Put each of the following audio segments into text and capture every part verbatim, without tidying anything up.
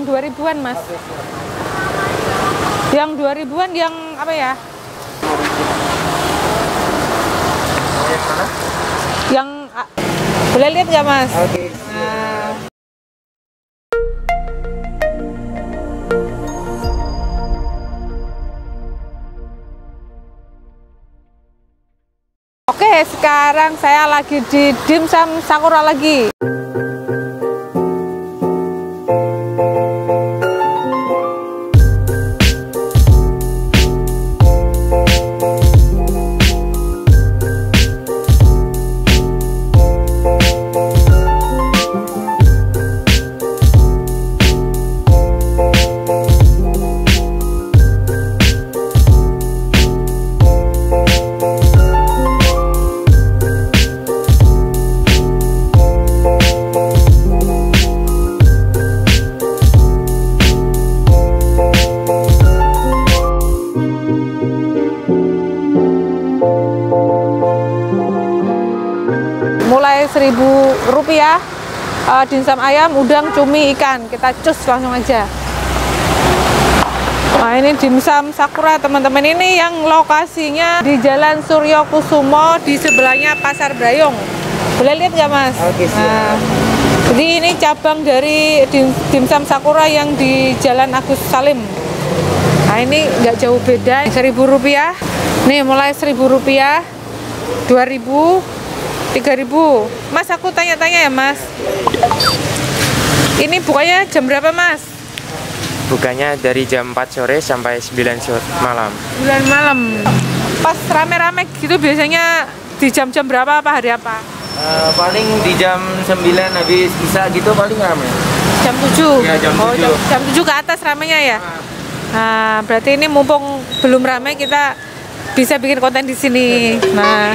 dua ribuan, Mas. Yang dua ribuan yang apa ya? Yang mana? Yang ah, boleh lihat nggak, Mas? Oke. Nah. Oke, sekarang saya lagi di Dimsum Sakura lagi. Mulai seribu rupiah, uh, dimsum ayam, udang, cumi, ikan. Kita cus langsung aja. Nah, ini Dimsum Sakura, teman-teman. Ini yang lokasinya di Jalan Suryo Kusumo, di sebelahnya Pasar Brayong. Boleh lihat nggak, Mas? Oke, siap. Nah, jadi ini cabang dari dim, Dimsum Sakura yang di Jalan Agus Salim. Nah, ini nggak jauh beda. Seribu rupiah. Nih, mulai seribu rupiah, dua ribu, tiga ribu. Mas, aku tanya-tanya ya, Mas. Ini bukanya jam berapa, Mas? Bukanya dari jam empat sore sampai sembilan sore malam. sembilan malam. Pas rame-rame gitu biasanya di jam-jam berapa, apa hari apa? Uh, paling di jam sembilan habis isa gitu paling ramai. Jam tujuh? Ya, jam oh, tujuh. Jam, jam tujuh ke atas ramenya ya? Nah, berarti ini mumpung belum ramai kita bisa bikin konten di sini. Nah,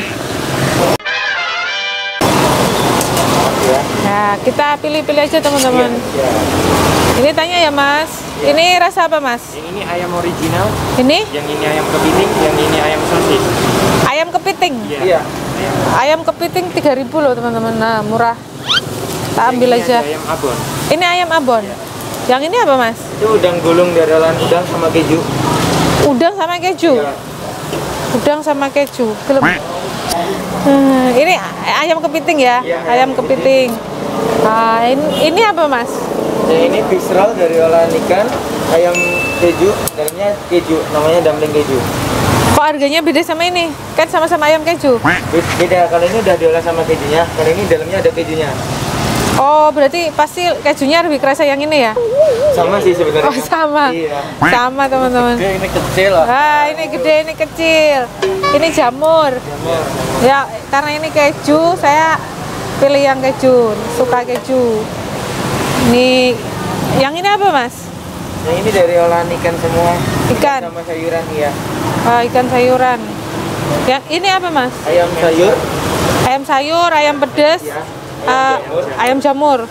nah kita pilih-pilih aja, teman-teman. Ya, ya. Ini tanya ya, Mas. Ya. Ini rasa apa, Mas? Yang ini ayam original. Ini? Yang ini ayam kepiting. Yang ini ayam sosis. Ayam kepiting. Iya. Ayam kepiting tiga ribu loh, teman-teman. Nah, murah. Kita ambil Yang ini aja. Ayam abon. Ini ayam abon. Ya. Yang ini apa, Mas? Itu udang gulung dari olahan udang sama keju. Udang sama keju. Ya. Udang sama keju. Gelem. Hmm, ini ayam kepiting ya? Ya, ayam ayam kepiting. Nah, ini, ini apa, Mas? Yang ini fish roll dari olahan ikan, ayam keju, dalamnya keju, namanya dumpling keju. Kok harganya beda sama ini? Kan sama-sama ayam keju. Beda, kalau ini udah diolah sama kejunya, kalau ini dalamnya ada kejunya. Oh, berarti pasti kejunya lebih kerasa yang ini ya? Sama sih sebenarnya. Oh, sama. Iya. Sama, teman-teman. Gede, ini kecil lah. Ah, ini gede, ini kecil. Ini jamur. Jamur. Ya, karena ini keju, saya pilih yang keju. Suka keju. Ini, yang ini apa, Mas? Yang ini dari olahan ikan semua. Ikan. Sama sayuran, iya. Ah, ikan sayuran. Yang ini apa, Mas? Ayam sayur. Ayam sayur, ayam pedas, Ya. ah, ayam jamur.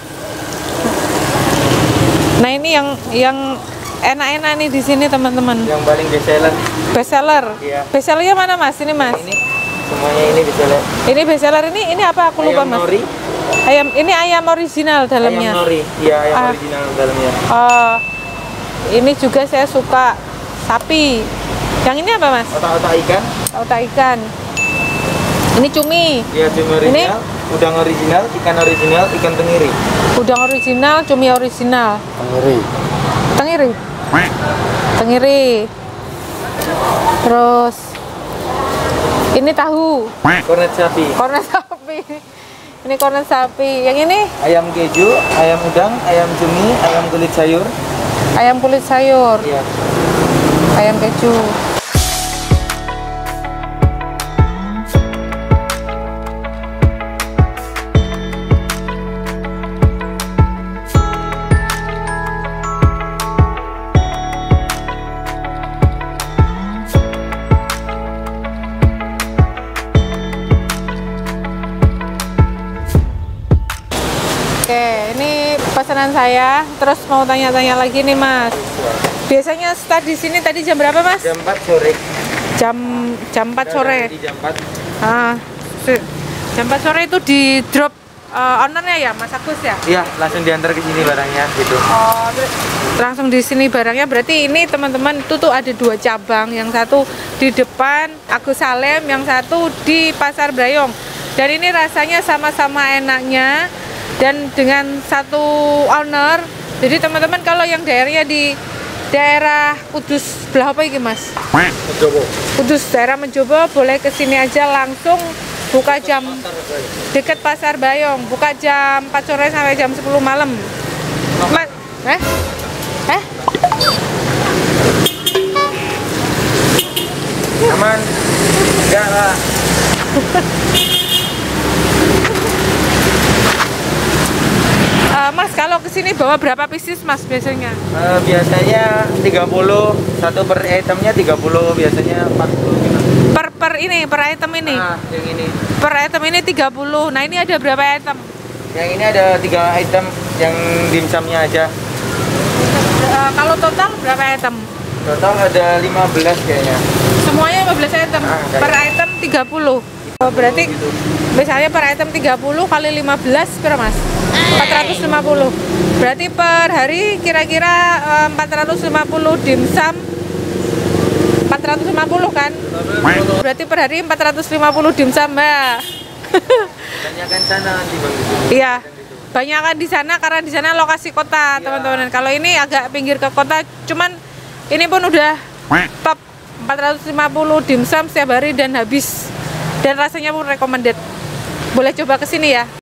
Nah, ini yang yang enak-enak nih di sini, teman-teman. Yang paling best seller. Best seller. Iya. Best sellernya mana, Mas? Ini, Mas. Ini semuanya ini best seller. Ini best seller ini ini apa? Aku lupa, Ayam Mas. nori. Ayam ini ayam original dalamnya. Ayam nori. Iya, ayam Ah. original dalamnya. Oh, ini juga saya suka sapi. Yang ini apa, Mas? Otak-otak ikan. Otak ikan. Ini cumi. Iya, cumi original. Udang original, ikan original, ikan tenggiri. Udang original, cumi original. Tenggiri. Tenggiri. Tenggiri. Terus ini tahu. Kornet sapi. Kornet sapi. Ini kornet sapi. Yang ini Ayam keju, ayam udang, ayam cumi, ayam kulit sayur. ayam kulit sayur. Iya. Ayam keju. Oke, ini pesanan saya. Terus mau tanya-tanya lagi nih, Mas. Biasanya start di sini tadi jam berapa, Mas? Jam empat sore. Jam jam empat sore. Di jam empat. Ah, se- jam empat sore itu di drop uh, ownernya ya, Mas Agus ya? Iya, langsung diantar ke sini barangnya gitu. Oh, ter- langsung di sini barangnya. Berarti ini teman-teman itu tuh ada dua cabang, yang satu di depan Agus Salim, yang satu di Pasar Brayong. Dan ini rasanya sama-sama enaknya dan dengan satu owner. Jadi teman-teman kalau yang daerahnya di daerah Kudus belah apa ini Mas? Menjobo. Kudus daerah Menjobo boleh kesini aja langsung, buka jam deket Pasar Bayong, buka jam empat sore sampai jam sepuluh malam. Mas, eh? Eh? Aman? Enggak lah. Uh, mas, kalau kesini bawa berapa pieces Mas biasanya? Uh, biasanya tiga puluh, satu per itemnya tiga puluh, biasanya empat puluh gitu. Per, per ini, per item ini? Nah, yang ini. Per item ini tiga puluh, nah ini ada berapa item? Yang ini ada tiga item, yang dimsumnya aja. Uh, kalau total berapa item? Total ada lima belas kayaknya. Semuanya lima belas item, Ah, per item tiga puluh. Oh, berarti gitu. misalnya per item tiga puluh kali lima belas berapa Mas? empat ratus lima puluh. Berarti per hari kira-kira eh, empat ratus lima puluh dimsum. empat ratus lima puluh kan? Berarti per hari empat ratus lima puluh dimsum, Mbak. Banyakan sana nanti Bang. Iya. Banyakan di sana karena di sana lokasi kota, teman-teman. Kalau ini agak pinggir ke kota, cuman ini pun udah top empat ratus lima puluh dimsum setiap hari dan habis. Dan rasanya pun recommended. Boleh coba ke sini ya.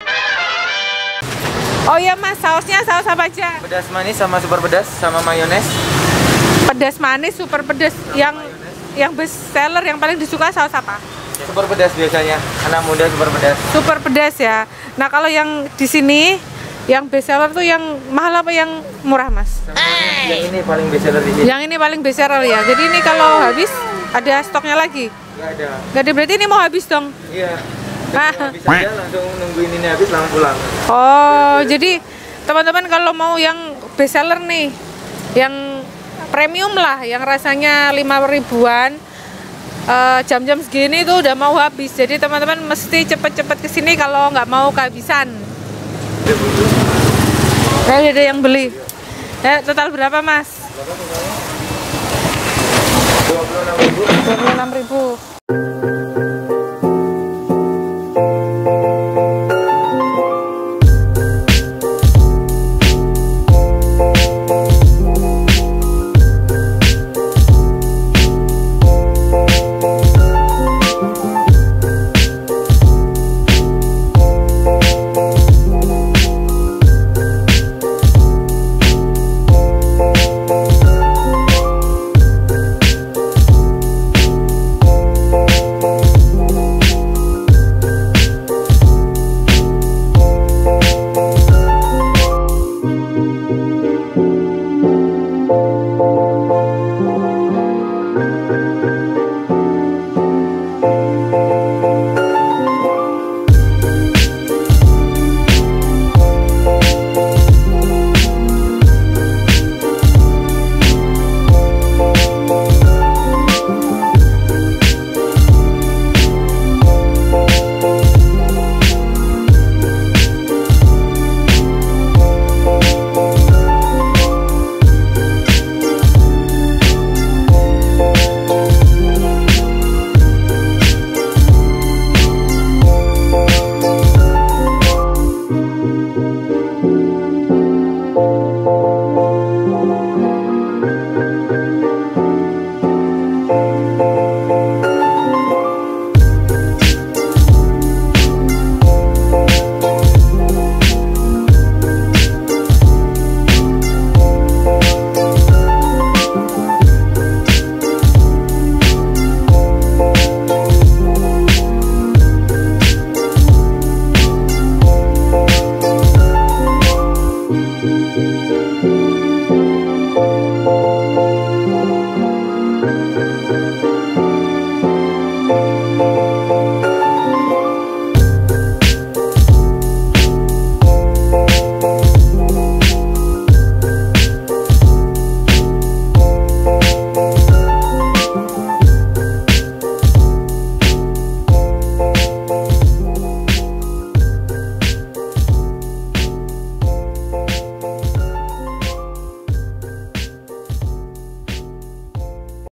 Oh iya Mas, sausnya saus apa aja? Pedas manis sama super pedas sama mayones. Pedas manis, super pedas. Yang Mayones. yang best seller yang paling disuka saus apa? Super pedas biasanya. Anak muda super pedas. Super pedas ya. Nah, kalau yang di sini yang best seller tuh yang mahal apa yang murah, Mas? Sama yang ini paling best seller di sini. Yang ini paling best seller ya. Jadi ini kalau habis ada stoknya lagi. Enggak ada. Nggak ada, berarti ini mau habis dong. Iya. Ah. Habis aja langsung nungguin ini habis langsung pulang. Oh, jadi teman-teman kalau mau yang best seller nih, yang premium lah, yang rasanya lima ribuan, eh, jam-jam segini tuh udah mau habis. Jadi teman-teman mesti cepet-cepet kesini kalau nggak mau kehabisan. Nah, ada yang beli. Ya, total berapa Mas? dua puluh enam ribu. dua puluh enam ribu.